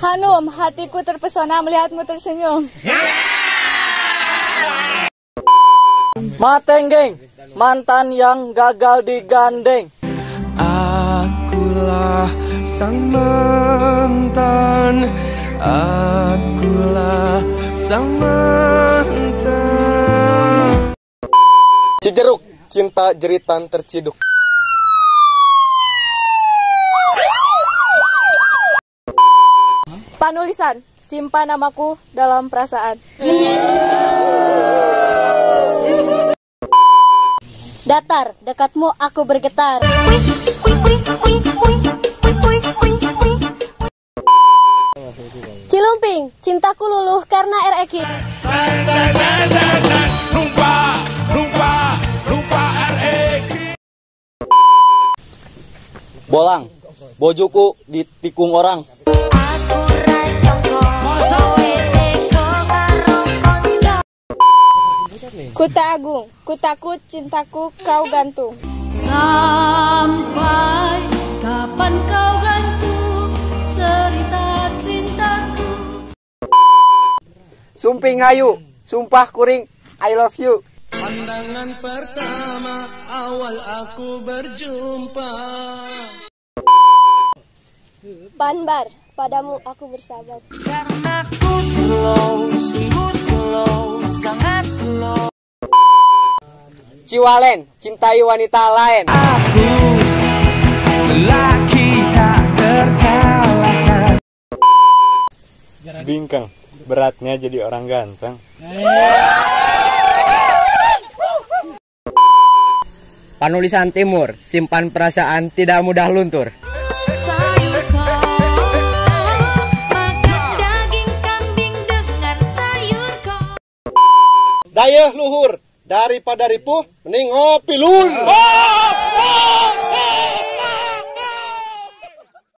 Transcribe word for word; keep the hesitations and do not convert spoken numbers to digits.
Hanum, hatiku terpesona melihatmu tersenyum. Matenggeng, mantan yang gagal digandeng. Akulah sang mantan, akulah sang mantan. Cijeruk, cinta jeritan terciduk. Panulisan, simpan namaku dalam perasaan. Datar, dekatmu aku bergetar. Cilumping, cintaku luluh karena R X. Bolang, bojoku ditikung orang. Kuta Agung, kutakut cintaku kau gantung. Sampai kapan kau gantung cerita cintaku. Sumping Hayu, sumpah kuring, I love you. Pandangan pertama awal aku berjumpa. Banbar, padamu aku bersahabat. Karena ku slow, sungguh slow, sangat slow. Ciwalen, cintai wanita lain. Aku lelaki tak terkalahkan. Bingkang, beratnya jadi orang ganteng. Panulisan Timur, simpan perasaan tidak mudah luntur. Sayur kol, makan daging kambing dengan sayur kol. Dayeuh luhur, daripada ripuh, mending ngopi lur.